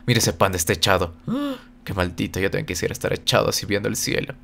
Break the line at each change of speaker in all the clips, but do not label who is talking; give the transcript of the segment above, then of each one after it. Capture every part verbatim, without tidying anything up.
Mira, ese panda está echado. Qué maldito, yo también quisiera estar echado así viendo el cielo.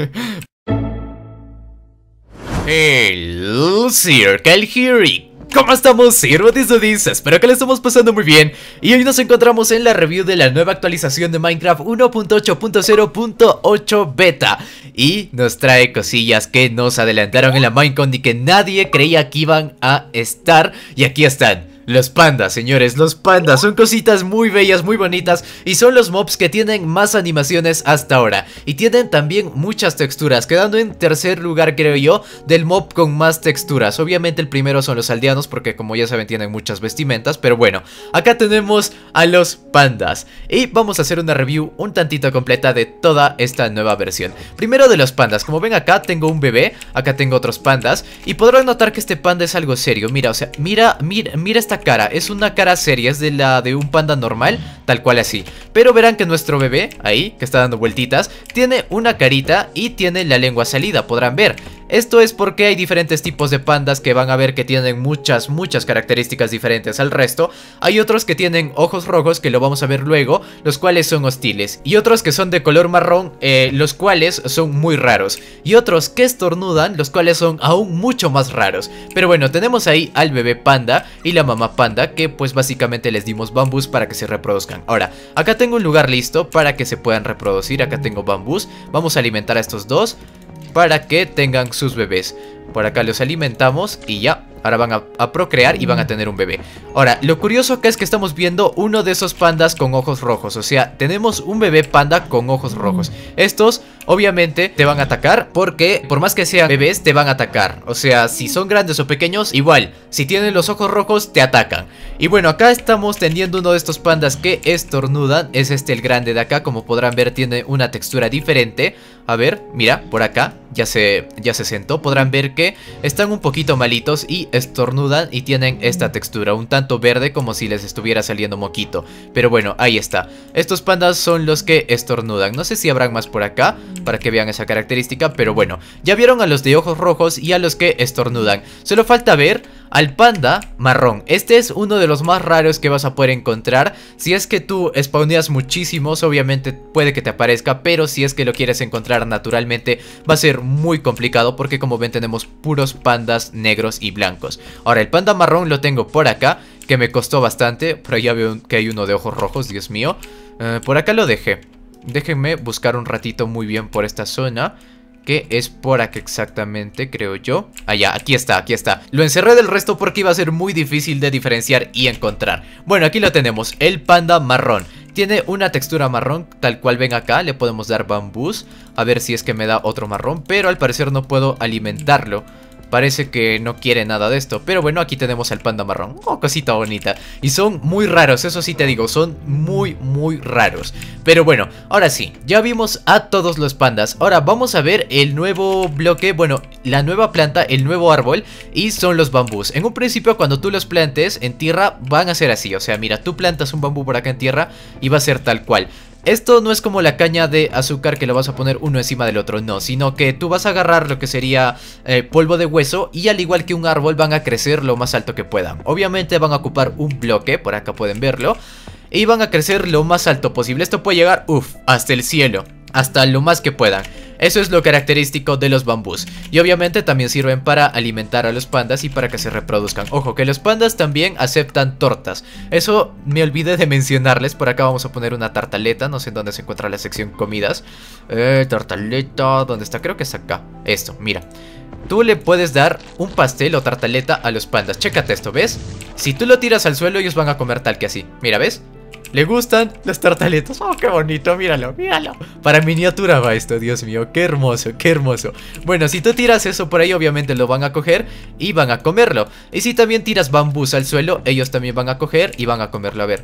Hello, Sir Calgary. ¿Cómo estamos, Sir Batistudis? Espero que le estemos pasando muy bien. Y hoy nos encontramos en la review de la nueva actualización de Minecraft uno punto ocho punto cero punto ocho Beta. Y nos trae cosillas que nos adelantaron en la Minecon y que nadie creía que iban a estar. Y aquí están. Los pandas, señores, los pandas son cositas muy bellas, muy bonitas. Y son los mobs que tienen más animaciones hasta ahora. Y tienen también muchas texturas, quedando en tercer lugar, creo yo, del mob con más texturas. Obviamente el primero son los aldeanos, porque como ya saben tienen muchas vestimentas. Pero bueno, acá tenemos a los pandas. Y vamos a hacer una review un tantito completa de toda esta nueva versión. Primero de los pandas, como ven acá tengo un bebé, acá tengo otros pandas. Y podrán notar que este panda es algo serio. Mira, o sea, mira, mira, mira esta cara, es una cara seria, es de la de un panda normal, tal cual así. Pero verán que nuestro bebé, ahí, que está dando vueltitas, tiene una carita y tiene la lengua salida, podrán ver. Esto es porque hay diferentes tipos de pandas que van a ver que tienen muchas, muchas características diferentes al resto. Hay otros que tienen ojos rojos, que lo vamos a ver luego, los cuales son hostiles. Y otros que son de color marrón, eh, los cuales son muy raros. Y otros que estornudan, los cuales son aún mucho más raros. Pero bueno, tenemos ahí al bebé panda y la mamá panda, que pues básicamente les dimos bambús para que se reproduzcan. Ahora, acá tengo un lugar listo para que se puedan reproducir, acá tengo bambús. Vamos a alimentar a estos dos para que tengan sus bebés. Por acá los alimentamos y ya. Ahora van a, a procrear y van a tener un bebé. Ahora, lo curioso acá es que estamos viendo uno de esos pandas con ojos rojos. O sea, tenemos un bebé panda con ojos rojos. Estos, obviamente, te van a atacar porque, por más que sean bebés, te van a atacar. O sea, si son grandes o pequeños, igual. Si tienen los ojos rojos, te atacan. Y bueno, acá estamos teniendo uno de estos pandas que estornudan. Es este el grande de acá. Como podrán ver, tiene una textura diferente. A ver, mira, por acá ya se, ya se sentó. Podrán ver que están un poquito malitos y estornudan y tienen esta textura un tanto verde, como si les estuviera saliendo moquito. Pero bueno, ahí está. Estos pandas son los que estornudan. No sé si habrán más por acá para que vean esa característica, pero bueno, ya vieron a los de ojos rojos y a los que estornudan. Solo falta ver al panda marrón. Este es uno de los más raros que vas a poder encontrar. Si es que tú spawneas muchísimos, obviamente puede que te aparezca, pero si es que lo quieres encontrar naturalmente va a ser muy complicado, porque como ven tenemos puros pandas negros y blancos. Ahora, el panda marrón lo tengo por acá, que me costó bastante, pero ya veo que hay uno de ojos rojos, Dios mío. eh, Por acá lo dejé. Déjenme buscar un ratito muy bien por esta zona, que es por acá exactamente, creo yo. Allá, aquí está, aquí está. Lo encerré del resto porque iba a ser muy difícil de diferenciar y encontrar. Bueno, aquí lo tenemos, el panda marrón. Tiene una textura marrón, tal cual ven acá. Le podemos dar bambús, a ver si es que me da otro marrón, pero al parecer no puedo alimentarlo. Parece que no quiere nada de esto. Pero bueno, aquí tenemos al panda marrón. Oh, cosita bonita. Y son muy raros, eso sí te digo. Son muy, muy raros. Pero bueno, ahora sí, ya vimos a todos los pandas. Ahora vamos a ver el nuevo bloque. Bueno, la nueva planta, el nuevo árbol. Y son los bambús. En un principio, cuando tú los plantes en tierra, van a ser así. O sea, mira, tú plantas un bambú por acá en tierra y va a ser tal cual. Esto no es como la caña de azúcar, que lo vas a poner uno encima del otro, no, sino que tú vas a agarrar lo que sería eh, polvo de hueso, y al igual que un árbol van a crecer lo más alto que puedan. Obviamente van a ocupar un bloque, por acá pueden verlo, y van a crecer lo más alto posible. Esto puede llegar, uff, hasta el cielo, hasta lo más que puedan. Eso es lo característico de los bambús. Y obviamente también sirven para alimentar a los pandas y para que se reproduzcan. Ojo, que los pandas también aceptan tortas. Eso me olvidé de mencionarles. Por acá vamos a poner una tartaleta. No sé en dónde se encuentra la sección comidas. Eh, tartaleta, ¿dónde está? Creo que es acá. Esto, mira. Tú le puedes dar un pastel o tartaleta a los pandas. Chécate esto, ¿ves? Si tú lo tiras al suelo, ellos van a comer tal que así. Mira, ¿ves? Le gustan las tartaletas. Oh, qué bonito, míralo, míralo. Para miniatura va esto, Dios mío, qué hermoso, qué hermoso. Bueno, si tú tiras eso por ahí, obviamente lo van a coger y van a comerlo. Y si también tiras bambús al suelo, ellos también van a coger y van a comerlo. A ver,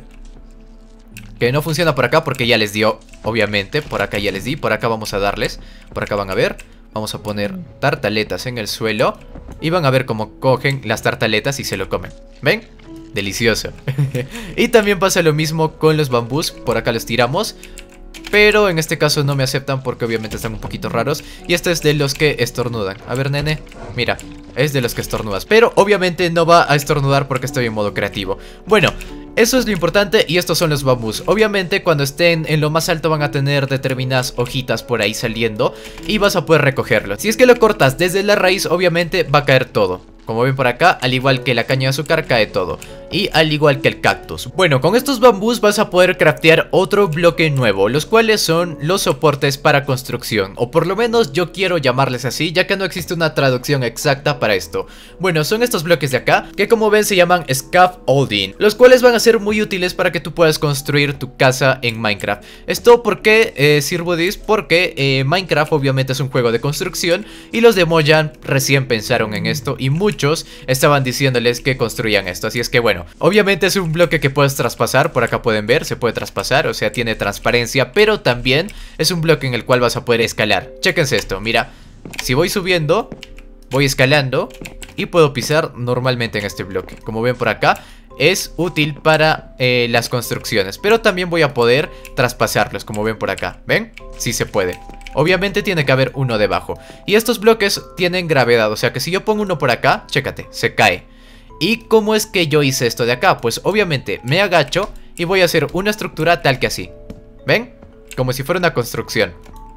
que no funciona por acá porque ya les dio, obviamente. Por acá ya les di, por acá vamos a darles. Por acá van a ver. Vamos a poner tartaletas en el suelo y van a ver cómo cogen las tartaletas y se lo comen. ¿Ven? Delicioso. Y también pasa lo mismo con los bambús. Por acá los tiramos, pero en este caso no me aceptan porque obviamente están un poquito raros. Y este es de los que estornudan. A ver, nene, mira, es de los que estornudas, pero obviamente no va a estornudar porque estoy en modo creativo. Bueno, Eso es lo importante y estos son los bambús. Obviamente cuando estén en lo más alto van a tener determinadas hojitas por ahí saliendo y vas a poder recogerlo. Si es que lo cortas desde la raíz, obviamente va a caer todo. Como ven por acá, al igual que la caña de azúcar, cae todo. Y al igual que el cactus. Bueno, con estos bambús vas a poder craftear otro bloque nuevo, los cuales son los soportes para construcción. O por lo menos yo quiero llamarles así, ya que no existe una traducción exacta para esto. Bueno, son estos bloques de acá, que como ven se llaman scaffolding, los cuales van a ser muy útiles para que tú puedas construir tu casa en Minecraft. ¿Esto por qué eh, sirvo de esto? Porque eh, Minecraft obviamente es un juego de construcción y los de Mojang recién pensaron en esto y muchos estaban diciéndoles que construyan esto. Así es que bueno, obviamente es un bloque que puedes traspasar. Por acá pueden ver, se puede traspasar, o sea tiene transparencia, pero también es un bloque en el cual vas a poder escalar. Chéquense esto, mira, si voy subiendo, voy escalando y puedo pisar normalmente en este bloque. Como ven por acá, es útil para eh, las construcciones, pero también voy a poder traspasarlos, como ven por acá. ¿Ven? Sí se puede. Obviamente tiene que haber uno debajo. Y estos bloques tienen gravedad, o sea que si yo pongo uno por acá, chécate, se cae. ¿Y cómo es que yo hice esto de acá? Pues obviamente me agacho y voy a hacer una estructura tal que así. ¿Ven? Como si fuera una construcción.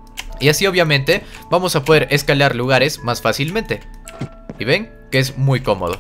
Y así obviamente vamos a poder escalar lugares más fácilmente. ¿Y ven? Que es muy cómodo.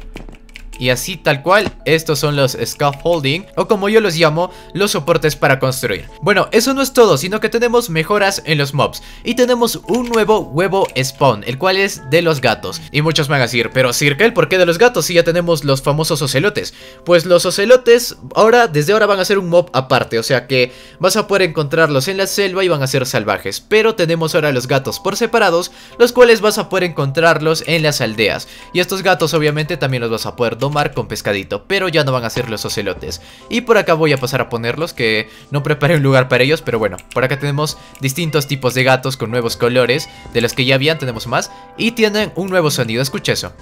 Y así tal cual, estos son los scaffolding, o como yo los llamo, los soportes para construir. Bueno, eso no es todo, sino que tenemos mejoras en los mobs. Y tenemos un nuevo huevo spawn, el cual es de los gatos. Y muchos me van a decir, pero Circle, ¿por qué de los gatos si ya tenemos los famosos ocelotes? Pues los ocelotes, ahora, desde ahora van a ser un mob aparte. O sea que vas a poder encontrarlos en la selva y van a ser salvajes. Pero tenemos ahora los gatos por separados, los cuales vas a poder encontrarlos en las aldeas. Y estos gatos obviamente también los vas a poder domar con pescadito, pero ya no van a ser los ocelotes. Y por acá voy a pasar a ponerlos, que no preparé un lugar para ellos, pero bueno, por acá tenemos distintos tipos de gatos con nuevos colores, de los que ya habían, tenemos más, y tienen un nuevo sonido, escucha eso.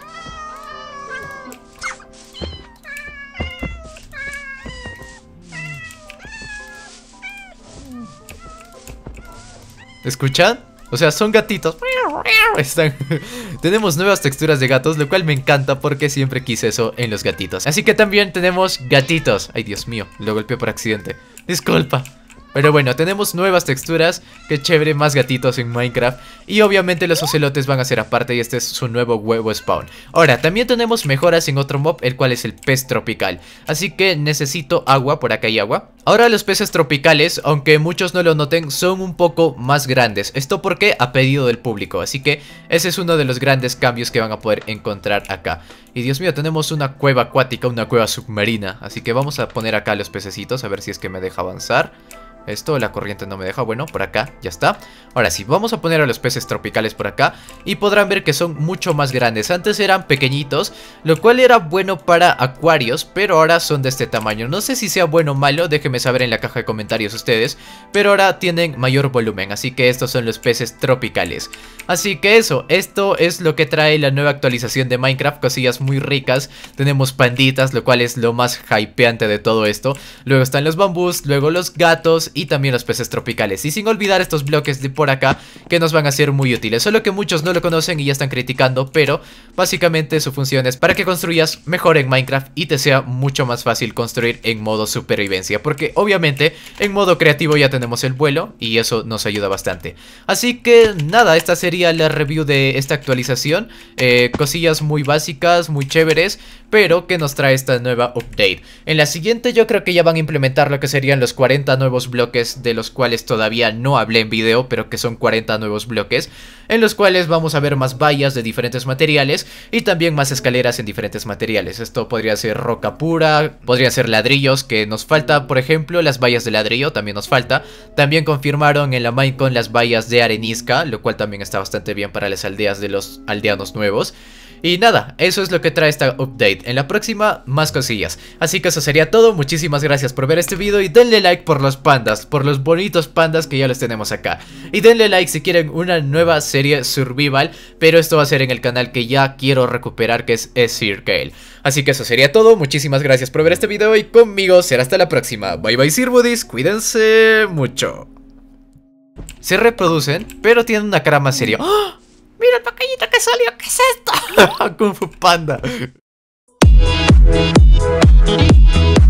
¿Escuchan? O sea, son gatitos. Están... tenemos nuevas texturas de gatos, lo cual me encanta porque siempre quise eso en los gatitos. Así que también tenemos gatitos. Ay, Dios mío, lo golpeé por accidente. Disculpa. Pero bueno, tenemos nuevas texturas, qué chévere, más gatitos en Minecraft. Y obviamente los ocelotes van a ser aparte y este es su nuevo huevo spawn. Ahora, también tenemos mejoras en otro mob, el cual es el pez tropical. Así que necesito agua, por acá hay agua. Ahora los peces tropicales, aunque muchos no lo noten, son un poco más grandes. Esto porque a pedido del público, así que ese es uno de los grandes cambios que van a poder encontrar acá. Y Dios mío, tenemos una cueva acuática, una cueva submarina. Así que vamos a poner acá los pececitos, a ver si es que me deja avanzar. Esto, la corriente no me deja, bueno, por acá, ya está. Ahora sí, vamos a poner a los peces tropicales por acá y podrán ver que son mucho más grandes. Antes eran pequeñitos, lo cual era bueno para acuarios, pero ahora son de este tamaño. No sé si sea bueno o malo, déjenme saber en la caja de comentarios ustedes, pero ahora tienen mayor volumen, así que estos son los peces tropicales. Así que eso, esto es lo que trae la nueva actualización de Minecraft, cosillas muy ricas. Tenemos panditas, lo cual es lo más hypeante de todo esto. Luego están los bambús, luego los gatos y también los peces tropicales. Y sin olvidar estos bloques de por acá que nos van a ser muy útiles. Solo que muchos no lo conocen y ya están criticando, pero básicamente su función es para que construyas mejor en Minecraft y te sea mucho más fácil construir en modo supervivencia. Porque obviamente en modo creativo ya tenemos el vuelo y eso nos ayuda bastante. Así que nada, esta sería la review de esta actualización. eh, Cosillas muy básicas, muy chéveres, pero que nos trae esta nueva update. En la siguiente yo creo que ya van a implementar lo que serían los cuarenta nuevos bloques, de los cuales todavía no hablé en video, pero que son cuarenta nuevos bloques, en los cuales vamos a ver más vallas de diferentes materiales y también más escaleras en diferentes materiales. Esto podría ser roca pura, podría ser ladrillos, que nos falta, por ejemplo, las vallas de ladrillo, también nos falta. También confirmaron en la Minecon las vallas de arenisca, lo cual también está bastante bien para las aldeas de los aldeanos nuevos. Y nada, eso es lo que trae esta update. En la próxima, más cosillas. Así que eso sería todo, muchísimas gracias por ver este video y denle like por los pandas, por los bonitos pandas que ya los tenemos acá. Y denle like si quieren una nueva serie survival, pero esto va a ser en el canal que ya quiero recuperar, que es Circle. Así que eso sería todo, muchísimas gracias por ver este video y conmigo será hasta la próxima. Bye bye Sirbudis, cuídense mucho. Se reproducen, pero tienen una cara más seria. ¡Oh! ¡Mira el pequeñito que salió! ¿Qué es esto? Kung Fu Panda.